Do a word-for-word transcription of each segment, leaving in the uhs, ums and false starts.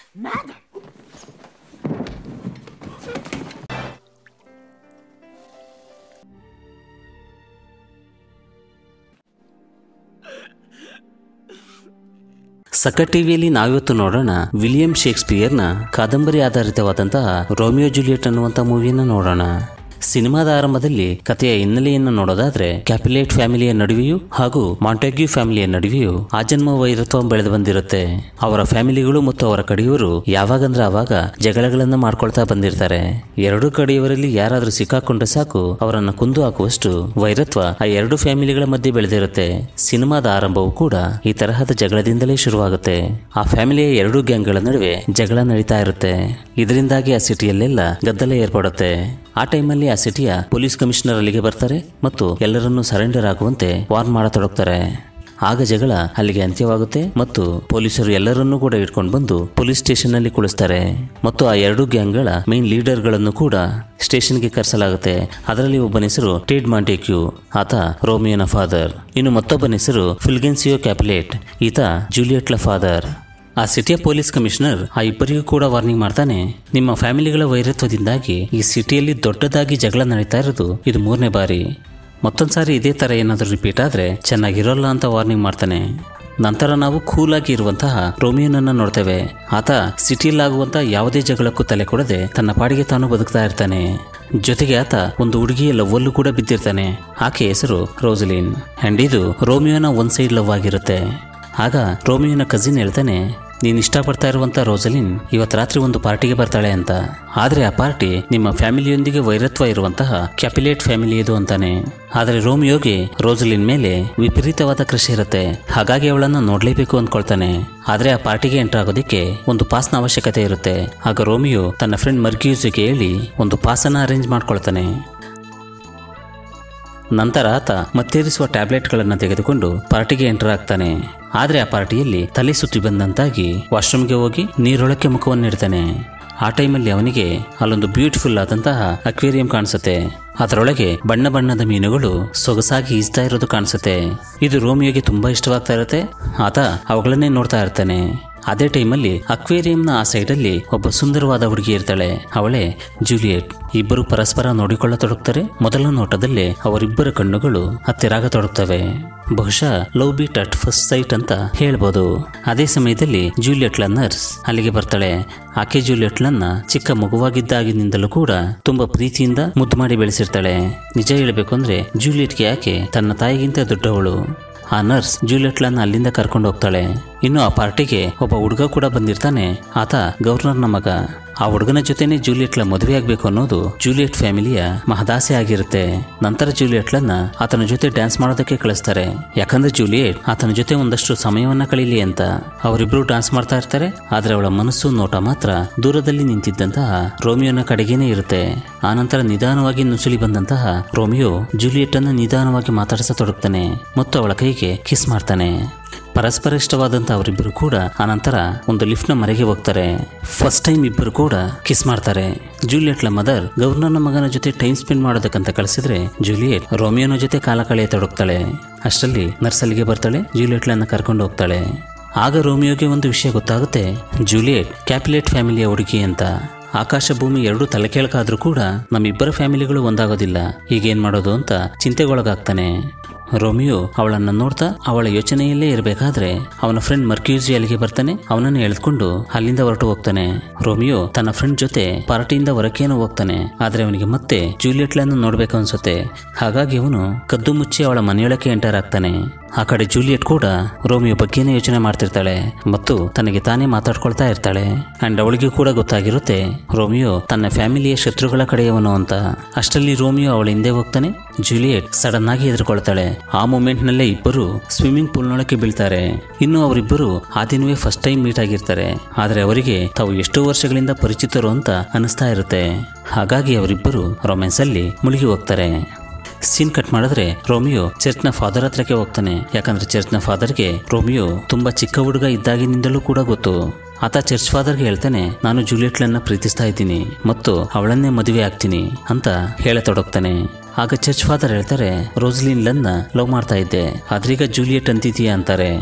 Madam! ಸಕ ಟಿವಿಯಲ್ಲಿ ನಾವಿವತ್ತು ನೋಡೋಣ ವಿಲಿಯಂ ಶೇಕ್ಸ್ಪಿಯರ್ನ ಕಾದಂಬರಿ ಆಧಾರಿತವಾದಂತಹ ರೋಮಿಯೋ ಜೂಲಿಯೆಟ್ ಅನ್ನುವಂಥ ಮೂವಿಯನ್ನು ನೋಡೋಣ. ಸಿನಿಮಾದ ಆರಂಭದಲ್ಲಿ ಕಥೆಯ ಹಿನ್ನೆಲೆಯನ್ನು ನೋಡೋದಾದ್ರೆ ಕ್ಯಾಪಿಲೇಟ್ ಫ್ಯಾಮಿಲಿಯ ನಡುವೆಯೂ ಹಾಗೂ ಮಾಂಟೆಗ್ಯೂ ಫ್ಯಾಮಿಲಿಯ ನಡುವೆಯೂ ಆಜನ್ಮ ವೈರತ್ವ ಬೆಳೆದು ಬಂದಿರುತ್ತೆ. ಅವರ ಫ್ಯಾಮಿಲಿಗಳು ಮತ್ತು ಅವರ ಕಡೆಯವರು ಯಾವಾಗಂದ್ರೆ ಆವಾಗ ಜಗಳಗಳನ್ನ ಮಾಡ್ಕೊಳ್ತಾ ಬಂದಿರ್ತಾರೆ. ಎರಡೂ ಕಡೆಯವರಲ್ಲಿ ಯಾರಾದ್ರೂ ಸಿಕ್ಕಾಕೊಂಡ್ರೆ ಸಾಕು ಅವರನ್ನ ಕುಂದು ಹಾಕುವಷ್ಟು ವೈರತ್ವ ಆ ಎರಡು ಫ್ಯಾಮಿಲಿಗಳ ಮಧ್ಯೆ ಬೆಳೆದಿರುತ್ತೆ. ಸಿನಿಮಾದ ಆರಂಭವೂ ಕೂಡ ಈ ತರಹದ ಜಗಳದಿಂದಲೇ ಶುರುವಾಗುತ್ತೆ. ಆ ಫ್ಯಾಮಿಲಿಯ ಎರಡೂ ಗ್ಯಾಂಗ್ಗಳ ನಡುವೆ ಜಗಳ ನಡೀತಾ ಇರುತ್ತೆ. ಇದರಿಂದಾಗಿ ಆ ಸಿಟಿಯಲ್ಲೆಲ್ಲ ಗದ್ದಲ ಏರ್ಪಡುತ್ತೆ. ಆ ಟೈಮಲ್ಲಿ ಆ ಸಿಟಿಯ ಪೊಲೀಸ್ ಕಮಿಷನರ್ ಅಲ್ಲಿಗೆ ಬರ್ತಾರೆ ಮತ್ತು ಎಲ್ಲರನ್ನೂ ಸರೆಂಡರ್ ಆಗುವಂತೆ ವಾರ್ನ್ ಮಾಡತೊಡಗ್ತಾರೆ. ಆಗ ಜಗಳ ಅಲ್ಲಿಗೆ ಅಂತ್ಯವಾಗುತ್ತೆ ಮತ್ತು ಪೊಲೀಸರು ಎಲ್ಲರನ್ನೂ ಕೂಡ ಇಟ್ಕೊಂಡು ಬಂದು ಪೊಲೀಸ್ ಸ್ಟೇಷನ್ ನಲ್ಲಿ ಕುಳಿಸ್ತಾರೆ ಮತ್ತು ಆ ಎರಡು ಗ್ಯಾಂಗ್ಗಳ ಮೇನ್ ಲೀಡರ್ ಗಳನ್ನು ಕೂಡ ಸ್ಟೇಷನ್ಗೆ ಕರೆಸಲಾಗುತ್ತೆ. ಅದರಲ್ಲಿ ಒಬ್ಬನ ಹೆಸರು ಟೆಡ್ ಮಾಂಟೆಗ್ಯೂ, ಆತ ರೋಮಿಯೋನ ಫಾದರ್. ಇನ್ನು ಮತ್ತೊಬ್ಬನ ಹೆಸರು ಫುಲ್ಗೆನ್ಸಿಯೋ ಕ್ಯಾಪಿಲೇಟ್, ಈತ ಜೂಲಿಯೆಟ್ಲ ಫಾದರ್. ಆ ಸಿಟಿಯ ಪೊಲೀಸ್ ಕಮಿಷನರ್ ಆ ಇಬ್ಬರಿಗೂ ಕೂಡ ವಾರ್ನಿಂಗ್ ಮಾಡ್ತಾನೆ, ನಿಮ್ಮ ಫ್ಯಾಮಿಲಿಗಳ ವೈರತ್ವದಿಂದಾಗಿ ಈ ಸಿಟಿಯಲ್ಲಿ ದೊಡ್ಡದಾಗಿ ಜಗಳ ನಡೀತಾ ಇರೋದು ಇದು ಮೂರನೇ ಬಾರಿ. ಮತ್ತೊಂದ್ಸಾರಿ ಇದೇ ತರ ಏನಾದರೂ ರಿಪೀಟ್ ಆದ್ರೆ ಚೆನ್ನಾಗಿರೋಲ್ಲ ಅಂತ ವಾರ್ನಿಂಗ್ ಮಾಡ್ತಾನೆ. ನಂತರ ನಾವು ಕೂಲ್ ಆಗಿ ಇರುವಂತಹ ರೋಮಿಯೋನನ್ನ ನೋಡ್ತೇವೆ. ಆತ ಸಿಟಿಯಲ್ಲಾಗುವಂತ ಯಾವುದೇ ಜಗಳಕ್ಕೂ ತಲೆ ಕೊಡದೆ ತನ್ನ ಪಾಡಿಗೆ ತಾನು ಬದುಕ್ತಾ ಇರ್ತಾನೆ. ಜೊತೆಗೆ ಆತ ಒಂದು ಹುಡುಗಿಯ ಲವ್ ಅಲ್ಲೂ ಕೂಡ ಬಿದ್ದಿರ್ತಾನೆ. ಆಕೆ ಹೆಸರು ರೋಸಲಿನ್. ಅಂಡ್ ಇದು ರೋಮಿಯೋನ ಒನ್ ಸೈಡ್ ಲವ್ ಆಗಿರುತ್ತೆ. ಆಗ ರೋಮಿಯೋನ ಕಸಿನ್ ಹೇಳ್ತಾನೆ, ನೀನು ಇಷ್ಟಪಡ್ತಾ ಇರುವಂತ ರೋಸಲಿನ್ ಇವತ್ತು ರಾತ್ರಿ ಒಂದು ಪಾರ್ಟಿಗೆ ಬರ್ತಾಳೆ ಅಂತ. ಆದ್ರೆ ಆ ಪಾರ್ಟಿ ನಿಮ್ಮ ಫ್ಯಾಮಿಲಿಯೊಂದಿಗೆ ವೈರತ್ವ ಇರುವಂತಹ ಕ್ಯಾಪಿಲೇಟ್ ಫ್ಯಾಮಿಲಿಯದು ಅಂತಾನೆ. ಆದರೆ ರೋಮಿಯೋಗೆ ರೋಸಲಿನ್ ಮೇಲೆ ವಿಪರೀತವಾದ ಕೃಷಿ ಇರುತ್ತೆ. ಹಾಗಾಗಿ ಅವಳನ್ನ ನೋಡ್ಲೇಬೇಕು ಅಂದ್ಕೊಳ್ತಾನೆ. ಆದ್ರೆ ಆ ಪಾರ್ಟಿಗೆ ಎಂಟರ್ ಆಗೋದಿಕ್ಕೆ ಒಂದು ಪಾಸ್ನ ಅವಶ್ಯಕತೆ ಇರುತ್ತೆ. ಆಗ ರೋಮಿಯೋ ತನ್ನ ಫ್ರೆಂಡ್ ಮರ್ಕ್ಯೂಸ್ಗೆ ಹೇಳಿ ಒಂದು ಪಾಸನ್ನ ಅರೇಂಜ್ ಮಾಡ್ಕೊಳ್ತಾನೆ. ನಂತರ ಆತ ಮತ್ತೇರಿಸುವ ಟ್ಯಾಬ್ಲೆಟ್ಗಳನ್ನು ತೆಗೆದುಕೊಂಡು ಪಾರ್ಟಿಗೆ ಎಂಟರ್ ಆಗ್ತಾನೆ. ಆದ್ರೆ ಆ ಪಾರ್ಟಿಯಲ್ಲಿ ತಲೆ ಸುತ್ತಿ ಬಂದಂತಾಗಿ ವಾಶ್ರೂಮ್ಗೆ ಹೋಗಿ ನೀರೊಳಕ್ಕೆ ಮುಖವನ್ನು ಇಡ್ತಾನೆ. ಆ ಟೈಮಲ್ಲಿ ಅವನಿಗೆ ಅಲ್ಲೊಂದು ಬ್ಯೂಟಿಫುಲ್ ಆದಂತಹ ಅಕ್ವೇರಿಯಂ ಕಾಣಿಸುತ್ತೆ. ಅದರೊಳಗೆ ಬಣ್ಣ ಬಣ್ಣದ ಮೀನುಗಳು ಸೊಗಸಾಗಿ ಈಜ್ತಾ ಇರೋದು ಕಾಣಿಸುತ್ತೆ. ಇದು ರೋಮಿಯೋಗೆ ತುಂಬಾ ಇಷ್ಟವಾಗ್ತಾ ಇರುತ್ತೆ. ಆತ ಅವುಗಳನ್ನೇ ನೋಡ್ತಾ ಇರ್ತಾನೆ. ಅದೇ ಟೈಮಲ್ಲಿ ಅಕ್ವೇರಿಯಂನ ಆ ಸೈಡಲ್ಲಿ ಒಬ್ಬ ಸುಂದರವಾದ ಹುಡುಗಿ ಇರ್ತಾಳೆ. ಅವಳೇ ಜೂಲಿಯೆಟ್. ಇಬ್ಬರು ಪರಸ್ಪರ ನೋಡಿಕೊಳ್ಳತೊಡಗ್ತಾರೆ. ಮೊದಲ ನೋಟದಲ್ಲೇ ಅವರಿಬ್ಬರ ಕಣ್ಣುಗಳು ಹತ್ತಿರಾಗತೊಡಗ್ತವೆ. ಬಹುಶಃ love beat at first sight ಅಂತ ಹೇಳ್ಬೋದು. ಅದೇ ಸಮಯದಲ್ಲಿ ಜೂಲಿಯೆಟ್ಲ ನರ್ಸ್ ಅಲ್ಲಿಗೆ ಬರ್ತಾಳೆ. ಆಕೆ ಜೂಲಿಯೆಟ್ಲನ್ನ ಚಿಕ್ಕ ಮಗುವಾಗಿದ್ದಾಗಿನಿಂದಲೂ ಕೂಡ ತುಂಬಾ ಪ್ರೀತಿಯಿಂದ ಮುದ್ದು ಮಾಡಿ ಬೆಳೆಸಿರ್ತಾಳೆ. ನಿಜ ಹೇಳಬೇಕು ಅಂದ್ರೆ ಜೂಲಿಯೆಟ್ಗೆ ಆಕೆ ತನ್ನ ತಾಯಿಗಿಂತ ದೊಡ್ಡವಳು. ಆ ನರ್ಸ್ ಜೂಲಿಯೆಟ್ಲನ್ನ ಅಲ್ಲಿಂದ ಕರ್ಕೊಂಡು ಹೋಗ್ತಾಳೆ. ಇನ್ನು ಆ ಪಾರ್ಟಿಗೆ ಒಬ್ಬ ಹುಡುಗ ಕೂಡ ಬಂದಿರ್ತಾನೆ. ಆತ ಗವರ್ನರ್ನ ಮಗ. ಆ ಹುಡುಗನ ಜೊತೆನೆ ಜೂಲಿಯೆಟ್ಲ ಮದುವೆ ಆಗ್ಬೇಕು ಅನ್ನೋದು ಜೂಲಿಯೆಟ್ ಫ್ಯಾಮಿಲಿಯ ಮಹದಾಸೆ ಆಗಿರುತ್ತೆ. ನಂತರ ಜೂಲಿಯೆಟ್ಲನ್ನ ಆತನ ಜೊತೆ ಡ್ಯಾನ್ಸ್ ಮಾಡೋದಕ್ಕೆ ಕಳಿಸ್ತಾರೆ. ಯಾಕಂದ್ರೆ ಜೂಲಿಯೆಟ್ ಆತನ ಜೊತೆ ಒಂದಷ್ಟು ಸಮಯವನ್ನ ಕಳೀಲಿ ಅಂತ. ಅವರಿಬ್ರು ಡ್ಯಾನ್ಸ್ ಮಾಡ್ತಾ ಇರ್ತಾರೆ. ಆದ್ರೆ ಅವಳ ಮನಸ್ಸು ನೋಟ ಮಾತ್ರ ದೂರದಲ್ಲಿ ನಿಂತಿದ್ದಂತಹ ರೋಮಿಯೋನ ಕಡೆಗೇನೆ ಇರುತ್ತೆ. ಆ ನಂತರ ನಿಧಾನವಾಗಿ ನುಸುಳಿ ಬಂದಂತಹ ರೋಮಿಯೋ ಜೂಲಿಯೆಟ್ ಅನ್ನು ನಿಧಾನವಾಗಿ ಮಾತಾಡಿಸತೊಡಗ್ತಾನೆ ಮತ್ತು ಅವಳ ಕೈಗೆ ಕಿಸ್ ಮಾಡ್ತಾನೆ. ಪರಸ್ಪರ ಇಷ್ಟವಾದಂತ ಅವರಿಬ್ಬರು ಕೂಡ ಆನಂತರ ಒಂದು ಲಿಫ್ಟ್ ನ ಮರೆಗೆ ಹೋಗ್ತಾರೆ. ಫಸ್ಟ್ ಟೈಮ್ ಇಬ್ಬರು ಕೂಡ ಕಿಸ್ ಮಾಡ್ತಾರೆ. ಜೂಲಿಯೆಟ್ಲ ಮದರ್ ಗವರ್ನರ್ನ ಮಗನ ಜೊತೆ ಟೈಮ್ ಸ್ಪೆಂಡ್ ಮಾಡೋದಕ್ಕಂತ ಕಳಿಸಿದ್ರೆ ಜೂಲಿಯೆಟ್ ರೋಮಿಯೋನ ಜೊತೆ ಕಾಲ ಕಳೆಯತೊಡಗ್ತಾಳೆ. ಅಷ್ಟರಲ್ಲಿ ನರ್ಸ್ ಅಲ್ಲಿಗೆ ಬರ್ತಾಳೆ. ಜೂಲಿಯೆಟ್ಲನ್ನ ಕರ್ಕೊಂಡು ಹೋಗ್ತಾಳೆ. ಆಗ ರೋಮಿಯೋಗೆ ಒಂದು ವಿಷಯ ಗೊತ್ತಾಗುತ್ತೆ, ಜೂಲಿಯೆಟ್ ಕ್ಯಾಪಿಲೇಟ್ ಫ್ಯಾಮಿಲಿಯ ಹುಡುಗಿ ಅಂತ. ಆಕಾಶ ಭೂಮಿ ಎರಡು ತಲೆ ಕೆಳಕಾದ್ರೂ ಕೂಡ ನಮ್ಮಿಬ್ಬರ ಫ್ಯಾಮಿಲಿಗಳು ಒಂದಾಗೋದಿಲ್ಲ. ಈಗೇನ್ ಮಾಡೋದು ಅಂತ ಚಿಂತೆಗೊಳಗಾಗ್ತಾನೆ. ರೋಮಿಯೋ ಅವಳನ್ನ ನೋಡ್ತಾ ಅವಳ ಯೋಚನೆಯಲ್ಲೇ ಇರಬೇಕಾದ್ರೆ ಅವನ ಫ್ರೆಂಡ್ ಮರ್ಕ್ಯೂಸಿ ಅಲ್ಲಿಗೆ ಬರ್ತಾನೆ. ಅವನನ್ನು ಎಳೆದುಕೊಂಡು ಅಲ್ಲಿಂದ ಹೊರಟು ಹೋಗ್ತಾನೆ. ರೋಮಿಯೋ ತನ್ನ ಫ್ರೆಂಡ್ ಜೊತೆ ಪಾರ್ಟಿಯಿಂದ ಹೊರಕೇನೋ ಹೋಗ್ತಾನೆ. ಆದ್ರೆ ಅವನಿಗೆ ಮತ್ತೆ ಜೂಲಿಯೆಟ್ಲನ್ನು ನೋಡ್ಬೇಕು ಅನ್ಸುತ್ತೆ. ಹಾಗಾಗಿ ಅವನು ಕದ್ದು ಮುಚ್ಚಿ ಅವಳ ಮನೆಯೊಳಕ್ಕೆ ಎಂಟರ್ ಆಗ್ತಾನೆ. ಆ ಕಡೆ ಜೂಲಿಯೆಟ್ ಕೂಡ ರೋಮಿಯೋ ಬಗ್ಗೆನೇ ಯೋಚನೆ ಮಾಡ್ತಿರ್ತಾಳೆ ಮತ್ತು ತನಗೆ ತಾನೇ ಮಾತಾಡ್ಕೊಳ್ತಾ ಇರ್ತಾಳೆ. ಅಂಡ್ ಅವಳಿಗೆ ಕೂಡ ಗೊತ್ತಾಗಿರುತ್ತೆ ರೋಮಿಯೋ ತನ್ನ ಫ್ಯಾಮಿಲಿಯ ಶತ್ರುಗಳ ಕಡೆಯವನು ಅಂತ. ಅಷ್ಟರಲ್ಲಿ ರೋಮಿಯೋ ಅವಳ ಹಿಂದೆ ಹೋಗ್ತಾನೆ. ಜೂಲಿಯೆಟ್ ಸಡನ್ ಆಗಿ ಎದುರುಕೊಳ್ತಾಳೆ. ಆ ಮೂಮೆಂಟ್ ನಲ್ಲೇ ಇಬ್ಬರು ಸ್ವಿಮ್ಮಿಂಗ್ ಪೂಲ್ ನೊಳಕ್ಕೆ ಬೀಳ್ತಾರೆ. ಇನ್ನು ಅವರಿಬ್ಬರು ಆ ದಿನವೇ ಫಸ್ಟ್ ಟೈಮ್ ಮೀಟ್ ಆಗಿರ್ತಾರೆ. ಆದ್ರೆ ಅವರಿಗೆ ತಾವು ಎಷ್ಟೋ ವರ್ಷಗಳಿಂದ ಪರಿಚಿತರು ಅಂತ ಅನಿಸ್ತಾ ಇರುತ್ತೆ. ಹಾಗಾಗಿ ಅವರಿಬ್ಬರು ರೊಮ್ಯಾನ್ಸ್ ಅಲ್ಲಿ ಮುಳುಗಿ ಹೋಗ್ತಾರೆ. ಸೀನ್ ಕಟ್ ಮಾಡಿದ್ರೆ ರೋಮಿಯೋ ಚರ್ಚ್ನ ಫಾದರ್ ಹತ್ರಕ್ಕೆ ಹೋಗ್ತಾನೆ. ಯಾಕಂದ್ರೆ ಚರ್ಚ್ನ ಫಾದರ್ಗೆ ರೋಮಿಯೋ ತುಂಬಾ ಚಿಕ್ಕ ಹುಡುಗ ಇದ್ದಾಗಿನಿಂದಲೂ ಕೂಡ ಗೊತ್ತು. ಆತ ಚರ್ಚ್ ಫಾದರ್ಗೆ ಹೇಳ್ತಾನೆ, ನಾನು ಜೂಲಿಯೆಟ್ಲನ್ನ ಪ್ರೀತಿಸ್ತಾ ಇದ್ದೀನಿ ಮತ್ತು ಅವಳನ್ನೇ ಮದುವೆ ಆಗ್ತೀನಿ ಅಂತ ಹೇಳತೊಡಗ್ತಾನೆ. ಆಗ ಚರ್ಚ್ ಫಾದರ್ ಹೇಳ್ತಾರೆ, ರೋಸಲಿನ್ಲನ್ನ ಲವ್ ಮಾಡ್ತಾ ಇದ್ದೆ, ಆದ್ರೀಗ ಜೂಲಿಯೆಟ್ ಅಂತಿದೀಯಾ ಅಂತಾರೆ.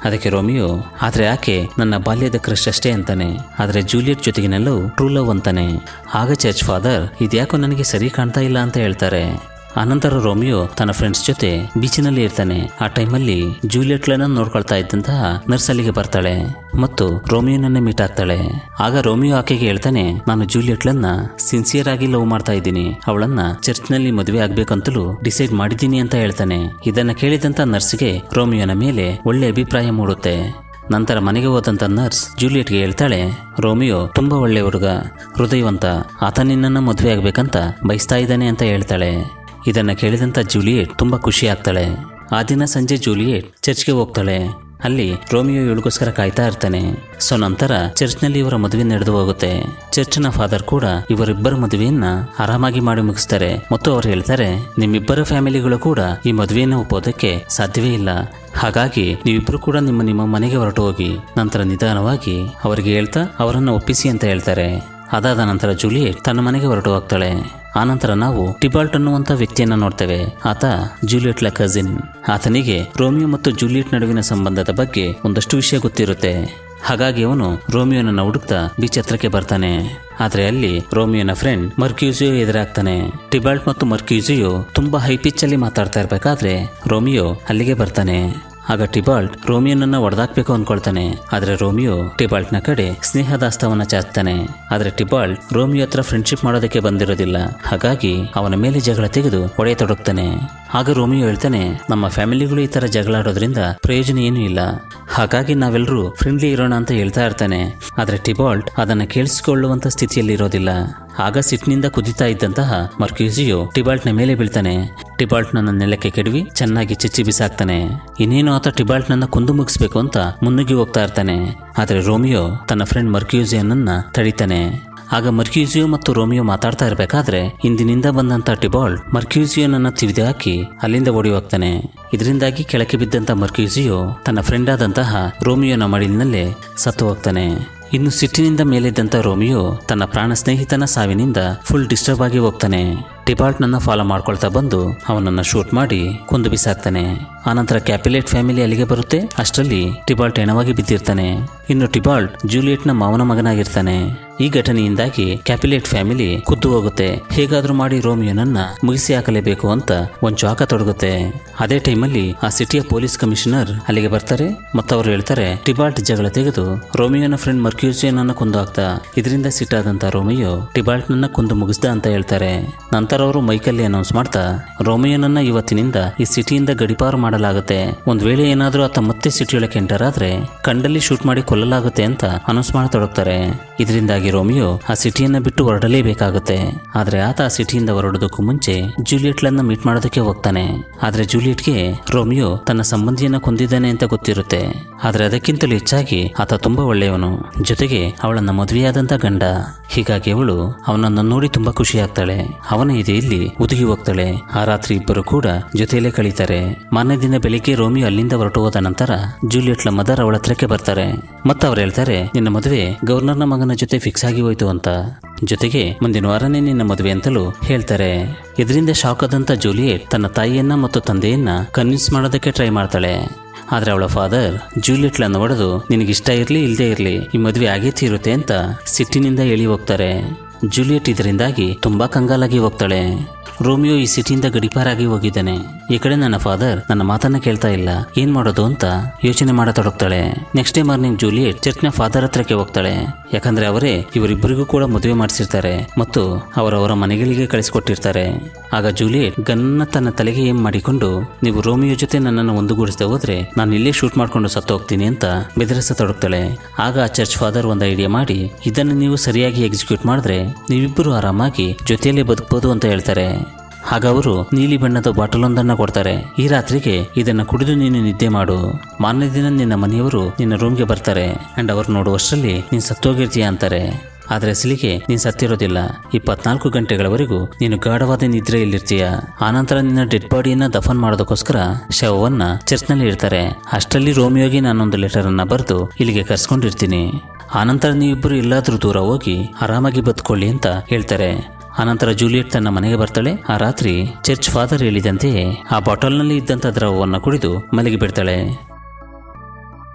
ಅದಕ್ಕೆ ರೋಮಿಯೋ ಆದ್ರೆ ಆಕೆ ನನ್ನ ಬಾಲ್ಯದ ಕ್ರಶ್ ಅಷ್ಟೇ ಅಂತಾನೆ, ಆದ್ರೆ ಜೂಲಿಯಟ್ ಜೊತೆಗಿನೆಲ್ಲವೂ ಟ್ರೂ ಲವ್ ಅಂತಾನೆ. ಆಗ ಚರ್ಚ್ ಫಾದರ್ ಇದ್ಯಾಕೋ ನನಗೆ ಸರಿ ಕಾಣ್ತಾ ಇಲ್ಲ ಅಂತ ಹೇಳ್ತಾರೆ. ಆನಂತರ ರೋಮಿಯೋ ತನ್ನ ಫ್ರೆಂಡ್ಸ್ ಜೊತೆ ಬೀಚಿನಲ್ಲಿ ಇರ್ತಾನೆ. ಆ ಟೈಮಲ್ಲಿ ಜೂಲಿಯಟ್ಲನ್ನ ನೋಡ್ಕೊಳ್ತಾ ಇದ್ದಂತಹ ನರ್ಸ್ ಅಲ್ಲಿಗೆ ಬರ್ತಾಳೆ ಮತ್ತು ರೋಮಿಯೋನನ್ನೇ ಮೀಟ್ ಆಗ್ತಾಳೆ. ಆಗ ರೋಮಿಯೋ ಆಕೆಗೆ ಹೇಳ್ತಾನೆ, ನಾನು ಜೂಲಿಯಟ್ಲನ್ನ ಸಿನ್ಸಿಯರ್ ಆಗಿ ಲವ್ ಮಾಡ್ತಾ ಇದ್ದೀನಿ, ಅವಳನ್ನ ಚರ್ಚ್ ನಲ್ಲಿ ಮದುವೆ ಆಗ್ಬೇಕಂತಲೂ ಡಿಸೈಡ್ ಮಾಡಿದ್ದೀನಿ ಅಂತ ಹೇಳ್ತಾನೆ. ಇದನ್ನ ಕೇಳಿದಂತ ನರ್ಸ್ಗೆ ರೋಮಿಯೋನ ಮೇಲೆ ಒಳ್ಳೆ ಅಭಿಪ್ರಾಯ ಮೂಡುತ್ತೆ. ನಂತರ ಮನೆಗೆ ಹೋದಂತ ನರ್ಸ್ ಜೂಲಿಯಟ್ಗೆ ಹೇಳ್ತಾಳೆ, ರೋಮಿಯೋ ತುಂಬಾ ಒಳ್ಳೆ ಹುಡುಗ, ಹೃದಯವಂತ, ಆತ ನಿನ್ನನ್ನ ಮದುವೆ ಆಗ್ಬೇಕಂತ ಬಯಸ್ತಾ ಇದ್ದಾನೆ ಅಂತ ಹೇಳ್ತಾಳೆ. ಇದನ್ನ ಕೇಳಿದಂತ ಜೂಲಿಯಟ್ ತುಂಬಾ ಖುಷಿ ಆಗ್ತಾಳೆ. ಆ ದಿನ ಸಂಜೆ ಜೂಲಿಯಟ್ ಚರ್ಚ್ಗೆ ಹೋಗ್ತಾಳೆ. ಅಲ್ಲಿ ರೋಮಿಯೋ ಇವಳಿಗೋಸ್ಕರ ಕಾಯ್ತಾ ಇರ್ತಾನೆ. ಸೊ ನಂತರ ಚರ್ಚ್ನಲ್ಲಿ ಇವರ ಮದುವೆ ನಡೆದು ಹೋಗುತ್ತೆ. ಚರ್ಚ್ನ ಫಾದರ್ ಕೂಡ ಇವರಿಬ್ಬರ ಮದುವೆಯನ್ನ ಆರಾಮಾಗಿ ಮಾಡಿ ಮುಗಿಸ್ತಾರೆ ಮತ್ತು ಅವ್ರು ಹೇಳ್ತಾರೆ, ನಿಮ್ಮಿಬ್ಬರ ಫ್ಯಾಮಿಲಿಗಳು ಕೂಡ ಈ ಮದುವೆಯನ್ನು ಒಪ್ಪೋದಕ್ಕೆ ಸಾಧ್ಯವೇ ಇಲ್ಲ, ಹಾಗಾಗಿ ನೀವಿಬ್ರು ಕೂಡ ನಿಮ್ಮ ನಿಮ್ಮ ಮನೆಗೆ ಹೊರಟು ಹೋಗಿ. ನಂತರ ನಿಧಾನವಾಗಿ ಅವರಿಗೆ ಹೇಳ್ತಾ ಅವರನ್ನು ಒಪ್ಪಿಸಿ ಅಂತ ಹೇಳ್ತಾರೆ. ಅದಾದ ನಂತರ ಜೂಲಿಯಟ್ ತನ್ನ ಮನೆಗೆ ಹೊರಟು ಹೋಗ್ತಾಳೆ. ಆನಂತರ ನಾವು ಟಿಬಾಲ್ಟ್ ಅನ್ನುವಂಥ ವ್ಯಕ್ತಿಯನ್ನ ನೋಡ್ತೇವೆ. ಆತ ಜೂಲಿಯಟ್ಲ ಕಸಿನ್. ಆತನಿಗೆ ರೋಮಿಯೋ ಮತ್ತು ಜೂಲಿಯಟ್ ನಡುವಿನ ಸಂಬಂಧದ ಬಗ್ಗೆ ಒಂದಷ್ಟು ವಿಷಯ ಗೊತ್ತಿರುತ್ತೆ. ಹಾಗಾಗಿ ಅವನು ರೋಮಿಯೋನನ್ನ ಹುಡುಕ್ತಾ ಬೀಚ್ ಹತ್ರಕ್ಕೆ ಬರ್ತಾನೆ. ಆದ್ರೆ ಅಲ್ಲಿ ರೋಮಿಯೋನ ಫ್ರೆಂಡ್ ಮರ್ಕ್ಯೂಸಿಯೋ ಎದುರಾಗ್ತಾನೆ. ಟಿಬಾಲ್ಟ್ ಮತ್ತು ಮರ್ಕ್ಯೂಸಿಯೋ ತುಂಬಾ ಹೈ ಪಿಚ್ ಅಲ್ಲಿ ಮಾತಾಡ್ತಾ ಇರ್ಬೇಕಾದ್ರೆ ರೋಮಿಯೋ ಅಲ್ಲಿಗೆ ಬರ್ತಾನೆ. ಆಗ ಟಿಬಾಲ್ಟ್ ರೋಮಿಯೋನನ್ನ ಹೊಡೆದಾಕ್ಬೇಕು ಅನ್ಕೊಳ್ತಾನೆ. ಆದ್ರೆ ರೋಮಿಯೋ ಟಿಬಾಲ್ಟ್ ನ ಕಡೆ ಸ್ನೇಹದಾಸ್ತವನ್ನ ಚಾಚ್ತಾನೆ. ಆದ್ರೆ ಟಿಬಾಲ್ಟ್ ರೋಮಿಯೋ ಹತ್ರ ಫ್ರೆಂಡ್ಶಿಪ್ ಮಾಡೋದಕ್ಕೆ ಬಂದಿರೋದಿಲ್ಲ, ಹಾಗಾಗಿ ಅವನ ಮೇಲೆ ಜಗಳ ತೆಗೆದು ಹೊಡೆಯತೊಡಗ್ತಾನೆ. ಆಗ ರೋಮಿಯೋ ಹೇಳ್ತಾನೆ, ನಮ್ಮ ಫ್ಯಾಮಿಲಿಗಳು ಈ ತರ ಜಗಳ ಆಡೋದ್ರಿಂದ ಪ್ರಯೋಜನ ಏನೂ ಇಲ್ಲ, ಹಾಗಾಗಿ ನಾವೆಲ್ಲರೂ ಫ್ರೆಂಡ್ಲಿ ಇರೋಣ ಅಂತ ಹೇಳ್ತಾ ಇರ್ತಾನೆ. ಆದ್ರೆ ಟಿಬಾಲ್ಟ್ ಅದನ್ನ ಕೇಳಿಸಿಕೊಳ್ಳುವಂತ ಸ್ಥಿತಿಯಲ್ಲಿ ಇರೋದಿಲ್ಲ. ಆಗ ಸಿಟ್ಟಿನಿಂದ ಕುದಿತಾ ಇದ್ದಂತಹ ಮರ್ಕ್ಯೂಸಿಯೋ ಟಿಬಾಲ್ಟ್ ನ ಮೇಲೆ ಬೀಳ್ತಾನೆ. ಟಿಬಾಲ್ಟ್ ನನ್ನ ನೆಲಕ್ಕೆ ಕೆಡವಿ ಚೆನ್ನಾಗಿ ಚಿಚ್ಚಿ ಬಿಸಾಕ್ತಾನೆ. ಇನ್ನೇನು ಆತ ಟಿಬಾಲ್ಟ್ ನನ್ನ ಕೊಂದು ಮುಗಿಸ್ಬೇಕು ಅಂತ ಮುನ್ನುಗ್ಗಿ ಹೋಗ್ತಾ ಇರ್ತಾನೆ. ಆದ್ರೆ ರೋಮಿಯೋ ತನ್ನ ಫ್ರೆಂಡ್ ಮರ್ಕ್ಯೂಸಿಯೋನನ್ನ ತಡಿತಾನೆ. ಆಗ ಮರ್ಕ್ಯೂಸಿಯೋ ಮತ್ತು ರೋಮಿಯೋ ಮಾತಾಡ್ತಾ ಇರ್ಬೇಕಾದ್ರೆ ಹಿಂದಿನಿಂದ ಬಂದಂತ ಟಿಬಾಲ್ಟ್ ಮರ್ಕ್ಯೂಸಿಯೋನನ್ನ ತಿವಿದು ಹಾಕಿ ಅಲ್ಲಿಂದ ಓಡಿ ಹೋಗ್ತಾನೆ. ಇದರಿಂದಾಗಿ ಕೆಳಕ್ಕೆ ಬಿದ್ದಂತ ಮರ್ಕ್ಯೂಸಿಯೋ ತನ್ನ ಫ್ರೆಂಡ್ ಆದಂತಹ ರೋಮಿಯೋನ ಮಡಿಲಿನಲ್ಲೇ ಸತ್ತು ಹೋಗ್ತಾನೆ. ಇನ್ನು ಸಿಟ್ಟಿನಿಂದ ಮೇಲಿದ್ದಂತ ರೋಮಿಯೋ ತನ್ನ ಪ್ರಾಣ ಸ್ನೇಹಿತನ ಸಾವಿನಿಂದ ಫುಲ್ ಡಿಸ್ಟರ್ಬ್ ಆಗಿ ಹೋಗ್ತಾನೆ. ಟಿಬಾಲ್ಟ್ ನನ್ನ ಫಾಲೋ ಮಾಡ್ಕೊಳ್ತಾ ಬಂದು ಅವನನ್ನ ಶೂಟ್ ಮಾಡಿ ಕೊಂದು ಬಿಸಾಕ್ತಾನೆ. ಆನಂತರ ಕ್ಯಾಪಿಲೇಟ್ ಫ್ಯಾಮಿಲಿ ಅಲ್ಲಿಗೆ ಬರುತ್ತೆ. ಅಷ್ಟರಲ್ಲಿ ಟಿಬಾಲ್ಟ್ ಹೆಣವಾಗಿ ಬಿದ್ದಿರ್ತಾನೆ. ಇನ್ನು ಟಿಬಾಲ್ಟ್ ಜೂಲಿಯಟ್ನ ಮಾವನ ಮಗನಾಗಿರ್ತಾನೆ. ಈ ಘಟನೆಯಿಂದಾಗಿ ಕ್ಯಾಪಿಲೇಟ್ ಫ್ಯಾಮಿಲಿ ಖುದ್ದು ಹೋಗುತ್ತೆ. ಹೇಗಾದ್ರೂ ಮಾಡಿ ರೋಮಿಯೋನನ್ನ ಮುಗಿಸಿ ಹಾಕಲೇಬೇಕು ಅಂತ ಒಂದು ಹಾಕತೊಡಗುತ್ತೆ. ಅದೇ ಟೈಮಲ್ಲಿ ಆ ಸಿಟಿಯ ಪೊಲೀಸ್ ಕಮಿಷನರ್ ಅಲ್ಲಿಗೆ ಬರ್ತಾರೆ ಮತ್ತು ಅವರು ಹೇಳ್ತಾರೆ, ಟಿಬಾಲ್ಟ್ ಜಗಳ ತೆಗೆದು ರೋಮಿಯೋನ ಫ್ರೆಂಡ್ ಮರ್ಕ್ಯೂಸಿಯೋನನ್ನ ಕೊಂದು ಹಾಕ್ತಾ. ಇದರಿಂದ ಸಿಟ್ಟಾದಂತ ರೋಮಿಯೋ ಟಿಬಾಲ್ಟ್ ನನ್ನ ಕೊಂದು ಮುಗಿಸ್ದ ಅಂತ ಹೇಳ್ತಾರೆ. ನಂತರ ಅವರು ಮೈಕಲ್ಲಿ ಅನೌನ್ಸ್ ಮಾಡ್ತಾ, ರೋಮಿಯೋನನ್ನ ಇವತ್ತಿನಿಂದ ಈ ಸಿಟಿಯಿಂದ ಗಡಿಪಾರು ಮಾಡಲಾಗುತ್ತೆ. ಒಂದ್ ವೇಳೆ ಏನಾದ್ರೂ ಆತ ಮತ್ತೆ ಸಿಟಿಯೊಳಗೆ ಎಂಟರ್ ಆದ್ರೆ ಕಂಡಲ್ಲಿ ಶೂಟ್ ಮಾಡಿ ಕೊಲ್ಲಲಾಗುತ್ತೆ ಅಂತ ಅನೌನ್ಸ್ ಮಾಡತೊಡಗ್ತಾರೆ. ಇದರಿಂದಾಗಿ ರೋಮಿಯೋ ಆ ಸಿಟಿಯನ್ನ ಬಿಟ್ಟು ಹೊರಡಲೇಬೇಕಾಗುತ್ತೆ. ಆದ್ರೆ ಆತ ಆ ಸಿಟಿಯಿಂದ ಹೊರಡೋದಕ್ಕೂ ಮುಂಚೆ ಜೂಲಿಯಟ್ಲನ್ನ ಮೀಟ್ ಮಾಡೋದಕ್ಕೆ ಹೋಗ್ತಾನೆ. ಆದ್ರೆ ಜೂಲಿಯಟ್ಗೆ ರೋಮಿಯೋ ತನ್ನ ಸಂಬಂಧಿಯನ್ನ ಕೊಂದಿದ್ದಾನೆ ಅಂತ ಗೊತ್ತಿರುತ್ತೆ. ಆದ್ರೆ ಅದಕ್ಕಿಂತಲೂ ಹೆಚ್ಚಾಗಿ ಆತ ತುಂಬಾ ಒಳ್ಳೆಯವನು, ಜೊತೆಗೆ ಅವಳನ್ನ ಮದುವೆಯಾದಂತ ಗಂಡ. ಹೀಗಾಗಿ ಅವಳು ಅವನನ್ನ ನೋಡಿ ತುಂಬಾ ಖುಷಿ ಆಗ್ತಾಳೆ. ಅವನ ಎದೆಯಲ್ಲಿ ಉದುಗಿ ಹೋಗ್ತಾಳೆ. ಆ ರಾತ್ರಿ ಇಬ್ಬರು ಕೂಡ ಜೊತೆಯಲ್ಲೇ ಕಳೀತಾರೆ. ಮಾರನೇ ದಿನ ಬೆಳಿಗ್ಗೆ ರೋಮಿಯೋ ಅಲ್ಲಿಂದ ಹೊರಟು ಹೋದ ನಂತರ ಜೂಲಿಯಟ್ಲ ಮದರ್ ಅವಳ ಹತ್ರಕ್ಕೆ ಬರ್ತಾರೆ ಮತ್ತು ಅವ್ರು ಹೇಳ್ತಾರೆ, ನಿನ್ನ ಮದುವೆ ಗವರ್ನರ್ನ ಮಗನ ಜೊತೆ ಫಿಕ್ಸ್ ಆಗಿ ಹೋಯ್ತು ಅಂತ, ಜೊತೆಗೆ ಮುಂದಿನ ವಾರನೇ ನಿನ್ನ ಮದುವೆ ಅಂತಲೂ ಹೇಳ್ತಾರೆ. ಇದರಿಂದ ಶಾಕ್ ಆದಂತ ಜೂಲಿಯಟ್ ತನ್ನ ತಾಯಿಯನ್ನ ಮತ್ತು ತಂದೆಯನ್ನ ಕನ್ವಿನ್ಸ್ ಮಾಡೋದಕ್ಕೆ ಟ್ರೈ ಮಾಡ್ತಾಳೆ. ಆದ್ರೆ ಅವಳ ಫಾದರ್ ಜೂಲಿಯಟ್ಲನ್ನು ಹೊಡೆದು, ನಿನಗಿಷ್ಟ ಇರ್ಲಿ ಇಲ್ಲದೆ ಇರ್ಲಿ ಈ ಮದುವೆ ಆಗೇ ತೀರುತ್ತೆ ಅಂತ ಸಿಟ್ಟಿನಿಂದ ಎಳಿ ಹೋಗ್ತಾರೆ. ಜೂಲಿಯಟ್ ಇದರಿಂದಾಗಿ ತುಂಬಾ ಕಂಗಾಲಾಗಿ ಹೋಗ್ತಾಳೆ. ರೋಮಿಯೋ ಈ ಸಿಟಿಯಿಂದ ಗಡಿಪಾರಾಗಿ ಹೋಗಿದ್ದಾನೆ. ಈ ಕಡೆ ನನ್ನ ಫಾದರ್ ನನ್ನ ಮಾತನ್ನ ಕೇಳ್ತಾ ಇಲ್ಲ, ಏನ್ ಮಾಡೋದು ಅಂತ ಯೋಚನೆ ಮಾಡತೊಡಗ್ತಾಳೆ. ನೆಕ್ಸ್ಟ್ ಡೇ ಮಾರ್ನಿಂಗ್ ಜೂಲಿಯಟ್ ಚರ್ಚ್ನ ಫಾದರ್ ಹತ್ರಕ್ಕೆ ಹೋಗ್ತಾಳೆ. ಯಾಕಂದ್ರೆ ಅವರೇ ಇವರಿಬ್ಬರಿಗೂ ಕೂಡ ಮದುವೆ ಮಾಡಿಸಿರ್ತಾರೆ ಮತ್ತು ಅವರವರ ಮನೆಗಳಿಗೆ ಕಳಿಸ್ಕೊಟ್ಟಿರ್ತಾರೆ. ಆಗ ಜೂಲಿಯಟ್ ಗನ್ನ ತನ್ನ ತಲೆಗೆ ಏನ್ ಮಾಡಿಕೊಂಡು, ನೀವು ರೋಮಿಯೋ ಜೊತೆ ನನ್ನನ್ನು ಒಂದುಗೂಡಿಸದೆ ಹೋದ್ರೆ ನಾನು ಇಲ್ಲೇ ಶೂಟ್ ಮಾಡ್ಕೊಂಡು ಸತ್ತು ಹೋಗ್ತೀನಿ ಅಂತ ಬೆದರಿಸತೊಡಗ್ತಾಳೆ. ಆಗ ಆ ಚರ್ಚ್ ಫಾದರ್ ಒಂದು ಐಡಿಯಾ ಮಾಡಿ, ಇದನ್ನು ನೀವು ಸರಿಯಾಗಿ ಎಕ್ಸಿಕ್ಯೂಟ್ ಮಾಡಿದ್ರೆ ನೀವಿಬ್ಬರು ಆರಾಮಾಗಿ ಜೊತೆಯಲ್ಲೇ ಬದುಕಬಹುದು ಅಂತ ಹೇಳ್ತಾರೆ. ಆಗ ಅವರು ನೀಲಿ ಬಣ್ಣದ ಬಾಟಲ್ ಒಂದನ್ನ ಕೊಡ್ತಾರೆ. ಈ ರಾತ್ರಿಗೆ ಇದನ್ನ ಕುಡಿದು ನೀನು ನಿದ್ದೆ ಮಾಡು, ಮಾರನೇ ದಿನ ನಿನ್ನ ಮನೆಯವರು ನಿನ್ನ ರೂಮ್ಗೆ ಬರ್ತಾರೆ ಅಂಡ್ ಅವ್ರು ನೋಡುವಷ್ಟರಲ್ಲಿ ನೀನ್ ಸತ್ತೋಗಿರ್ತೀಯ ಅಂತಾರೆ. ಆದ್ರೆ ಅಸಲಿಗೆ ನೀನ್ ಸತ್ತಿರೋದಿಲ್ಲ. ಇಪ್ಪತ್ನಾಲ್ಕು ಗಂಟೆಗಳವರೆಗೂ ನೀನು ಗಾಢವಾದ ನಿದ್ರೆಯಲ್ಲಿರ್ತೀಯ. ಆನಂತರ ನಿನ್ನ ಡೆಡ್ ಬಾಡಿಯನ್ನ ದಫನ್ ಮಾಡೋದಕ್ಕೋಸ್ಕರ ಶವವನ್ನ ಚರ್ಚ್ನಲ್ಲಿ ಇಡ್ತಾರೆ. ಅಷ್ಟರಲ್ಲಿ ರೋಮಿಯೋಗೆ ನಾನೊಂದು ಲೆಟರ್ ಅನ್ನ ಬರೆದು ಇಲ್ಲಿಗೆ ಕರ್ಸ್ಕೊಂಡಿರ್ತೀನಿ. ಆನಂತರ ನೀವಿಬ್ಬರು ಎಲ್ಲಾದ್ರೂ ದೂರ ಹೋಗಿ ಆರಾಮಾಗಿ ಬದುಕೊಳ್ಳಿ ಅಂತ ಹೇಳ್ತಾರೆ. ಆನಂತರ ಜೂಲಿಯಟ್ ತನ್ನ ಮನೆಗೆ ಬರ್ತಾಳೆ. ಆ ರಾತ್ರಿ ಚರ್ಚ್ ಫಾದರ್ ಹೇಳಿದಂತೆ ಆ ಬಾಟಲ್ನಲ್ಲಿ ಇದ್ದಂತ ದ್ರವವನ್ನು ಕುಡಿದು ಮಲಗಿ ಬಿಡ್ತಾಳೆ.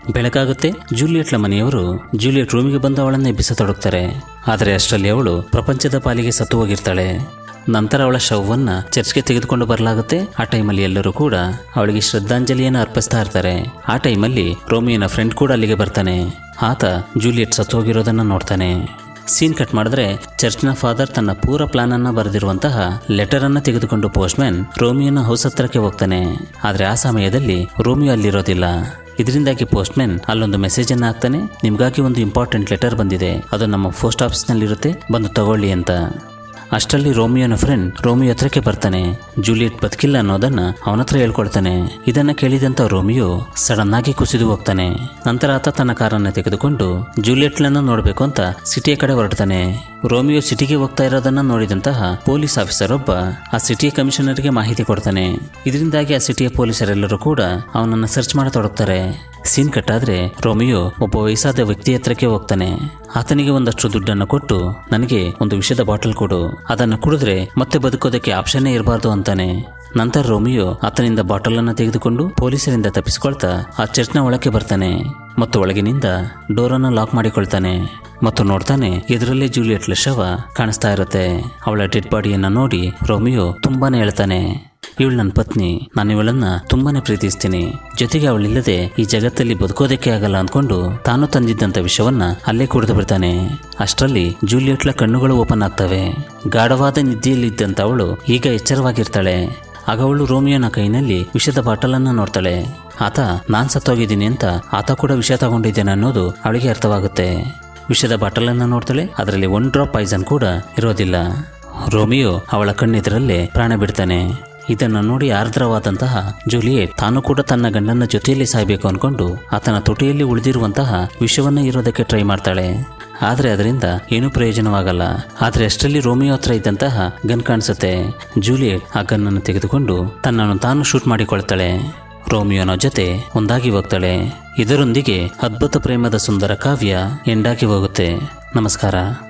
ಬೆಳಗಾಗುತ್ತೆ. ಜೂಲಿಯೆಟ್ಳ ಮನೆಯವರು ಜೂಲಿಯೆಟ್ ರೂಮಿಗೆ ಬಂದು ಅವಳನ್ನ ಎಬ್ಬಿಸತೊಡಗ್ತಾರೆ. ಆದರೆ ಅಷ್ಟರಲ್ಲಿ ಅವಳು ಪ್ರಪಂಚದ ಪಾಲಿಗೆ ಸತ್ತು ಹೋಗಿರ್ತಾಳೆ. ನಂತರ ಅವಳ ಶವವನ್ನ ಚರ್ಚ್ಗೆ ತೆಗೆದುಕೊಂಡು ಬರಲಾಗುತ್ತೆ. ಆ ಟೈಮಲ್ಲಿ ಎಲ್ಲರೂ ಕೂಡ ಅವಳಿಗೆ ಶ್ರದ್ಧಾಂಜಲಿಯನ್ನು ಅರ್ಪಿಸ್ತಾ ಇರ್ತಾರೆ. ಆ ಟೈಮಲ್ಲಿ ರೋಮಿಯೋನ ಫ್ರೆಂಡ್ ಕೂಡ ಅಲ್ಲಿಗೆ ಬರ್ತಾನೆ. ಆತ ಜೂಲಿಯೆಟ್ ಸತ್ತು ಹೋಗಿರೋದನ್ನ ನೋಡ್ತಾನೆ. ಸೀನ್ ಕಟ್ ಮಾಡಿದ್ರೆ ಚರ್ಚ್ನ ಫಾದರ್ ತನ್ನ ಪೂರ ಪ್ಲಾನ್ ಅನ್ನ ಬರೆದಿರುವಂತಹ ಲೆಟರ್ ಅನ್ನ ತೆಗೆದುಕೊಂಡು ಪೋಸ್ಟ್ಮ್ಯಾನ್ ರೋಮಿಯೋನ ಹೌಸ್ ಹತ್ರಕ್ಕೆ ಹೋಗ್ತಾನೆ. ಆದ್ರೆ ಆ ಸಮಯದಲ್ಲಿ ರೋಮಿಯೋ ಅಲ್ಲಿರೋದಿಲ್ಲ. ಇದರಿಂದಾಗಿ ಪೋಸ್ಟ್ಮ್ಯಾನ್ ಅಲ್ಲೊಂದು ಮೆಸೇಜ್ ಅನ್ನ ಹಾಕ್ತಾನೆ. ನಿಮ್ಗಾಗಿ ಒಂದು ಇಂಪಾರ್ಟೆಂಟ್ ಲೆಟರ್ ಬಂದಿದೆ, ಅದು ನಮ್ಮ ಪೋಸ್ಟ್ ಆಫೀಸ್ ನಲ್ಲಿ ಇರುತ್ತೆ, ಬಂದು ತಗೊಳ್ಳಿ ಅಂತ. ಅಷ್ಟರಲ್ಲಿ ರೋಮಿಯೋನ ಫ್ರೆಂಡ್ ರೋಮಿಯೋ ಹತ್ರಕ್ಕೆ ಬರ್ತಾನೆ. ಜೂಲಿಯೆಟ್ ಬದುಕಿಲ್ಲ ಅನ್ನೋದನ್ನ ಅವನ ಹತ್ರ ಹೇಳ್ಕೊಳ್ತಾನೆ. ಇದನ್ನ ಕೇಳಿದಂತ ರೋಮಿಯೋ ಸಡನ್ ಆಗಿ ಕುಸಿದು ಹೋಗ್ತಾನೆ. ನಂತರ ಆತ ತನ್ನ ಕಾರನ್ನ ತೆಗೆದುಕೊಂಡು ಜೂಲಿಯೆಟ್ಲನ್ನ ನೋಡ್ಬೇಕು ಅಂತ ಸಿಟಿಯ ಕಡೆ ಹೊರಡ್ತಾನೆ. ರೋಮಿಯೋ ಸಿಟಿಗೆ ಹೋಗ್ತಾ ಇರೋದನ್ನ ನೋಡಿದಂತಹ ಪೊಲೀಸ್ ಆಫೀಸರ್ ಒಬ್ಬ ಆ ಸಿಟಿಯ ಕಮಿಷನರ್ಗೆ ಮಾಹಿತಿ ಕೊಡ್ತಾನೆ. ಇದರಿಂದಾಗಿ ಆ ಸಿಟಿಯ ಪೊಲೀಸರೆಲ್ಲರೂ ಕೂಡ ಅವನನ್ನ ಸರ್ಚ್ ಮಾಡತೊಡಗ್ತಾರೆ. ಸೀನ್ ಕಟ್ಟಾದ್ರೆ ರೋಮಿಯೋ ಒಬ್ಬ ವಯಸ್ಸಾದ ವ್ಯಕ್ತಿ ಹತ್ರಕ್ಕೆ ಹೋಗ್ತಾನೆ. ಆತನಿಗೆ ಒಂದಷ್ಟು ದುಡ್ಡನ್ನು ಕೊಟ್ಟು ನನಗೆ ಒಂದು ವಿಷದ ಬಾಟಲ್ ಕೊಡು, ಅದನ್ನು ಕುಡಿದ್ರೆ ಮತ್ತೆ ಬದುಕೋದಕ್ಕೆ ಆಪ್ಷನ್ನೇ ಇರಬಾರ್ದು ಅಂತಾನೆ. ನಂತರ ರೋಮಿಯೋ ಆತನಿಂದ ಬಾಟಲ್ ಅನ್ನು ತೆಗೆದುಕೊಂಡು ಪೊಲೀಸರಿಂದ ತಪ್ಪಿಸಿಕೊಳ್ತಾ ಆ ಚರ್ಚ್ನ ಒಳಕ್ಕೆ ಬರ್ತಾನೆ ಮತ್ತು ಒಳಗಿನಿಂದ ಡೋರನ್ನು ಲಾಕ್ ಮಾಡಿಕೊಳ್ತಾನೆ ಮತ್ತು ನೋಡ್ತಾನೆ ಎದುರಲ್ಲೇ ಜೂಲಿಯೆಟ್ಲ ಶವ ಕಾಣಿಸ್ತಾ ಇರುತ್ತೆ. ಅವಳ ಡೆಡ್ ಬಾಡಿಯನ್ನ ನೋಡಿ ರೋಮಿಯೋ ತುಂಬಾನೇ ಹೇಳ್ತಾನೆ, ಇವಳು ನನ್ನ ಪತ್ನಿ, ನಾನು ಇವಳನ್ನ ತುಂಬಾನೇ ಪ್ರೀತಿಸ್ತೀನಿ, ಜೊತೆಗೆ ಅವಳಿಲ್ಲದೆ ಈ ಜಗತ್ತಲ್ಲಿ ಬದುಕೋದಕ್ಕೆ ಆಗಲ್ಲ ಅಂದ್ಕೊಂಡು ತಾನು ತಂದಿದ್ದಂತ ವಿಷವನ್ನ ಅಲ್ಲೇ ಕುಡಿದು ಬಿಡ್ತಾನೆ. ಅಷ್ಟರಲ್ಲಿ ಜೂಲಿಯೆಟ್ಲ ಕಣ್ಣುಗಳು ಓಪನ್ ಆಗ್ತವೆ. ಗಾಢವಾದ ನಿದ್ದೆಯಲ್ಲಿದ್ದಂತ ಅವಳು ಈಗ ಎಚ್ಚರವಾಗಿರ್ತಾಳೆ. ಆಗ ಅವಳು ರೋಮಿಯೋನ ಕೈನಲ್ಲಿ ವಿಷದ ಬಾಟಲ್ ಅನ್ನ ನೋಡ್ತಾಳೆ. ಆತ ನಾನ್ ಸತ್ತೋಗಿದ್ದೀನಿ ಅಂತ ಆತ ಕೂಡ ವಿಷ ತಗೊಂಡಿದ್ದೇನೆ ಅನ್ನೋದು ಅವಳಿಗೆ ಅರ್ಥವಾಗುತ್ತೆ. ವಿಷದ ಬಾಟಲ್ ಅನ್ನ ನೋಡ್ತಾಳೆ. ಅದರಲ್ಲಿ ಒನ್ ಡ್ರಾಪ್ ಪಾಯ್ಸನ್ ಕೂಡ ಇರೋದಿಲ್ಲ. ರೋಮಿಯೋ ಅವಳ ಕಣ್ಣೆದುರಲ್ಲೇ ಪ್ರಾಣ ಬಿಡ್ತಾನೆ. ಇದನ್ನು ನೋಡಿ ಆರ್ದ್ರವಾದಂತಹ ಜೂಲಿಯೆಟ್ ತಾನು ಕೂಡ ತನ್ನ ಗಂಡನ ಜೊತೆಯಲ್ಲಿ ಸಾಯ್ಬೇಕು ಅನ್ಕೊಂಡು ಆತನ ತುಟಿಯಲ್ಲಿ ಉಳಿದಿರುವಂತಹ ವಿಷವನ್ನ ಇರೋದಕ್ಕೆ ಟ್ರೈ ಮಾಡ್ತಾಳೆ. ಆದ್ರೆ ಅದರಿಂದ ಏನೂ ಪ್ರಯೋಜನವಾಗಲ್ಲ. ಆದ್ರೆ ಅಷ್ಟರಲ್ಲಿ ರೋಮಿಯೋ ಹತ್ರ ಇದ್ದಂತಹ ಗನ್ ಕಾಣಿಸುತ್ತೆ. ಜೂಲಿಯೆಟ್ ಆ ಗನ್ನನ್ನು ತೆಗೆದುಕೊಂಡು ತನ್ನನ್ನು ತಾನು ಶೂಟ್ ಮಾಡಿಕೊಳ್ತಾಳೆ. ರೋಮಿಯೋನ ಜೊತೆ ಒಂದಾಗಿ ಹೋಗ್ತಾಳೆ. ಇದರೊಂದಿಗೆ ಅದ್ಭುತ ಪ್ರೇಮದ ಸುಂದರ ಕಾವ್ಯ ಎಂಡಾಗಿ ಹೋಗುತ್ತೆ. ನಮಸ್ಕಾರ.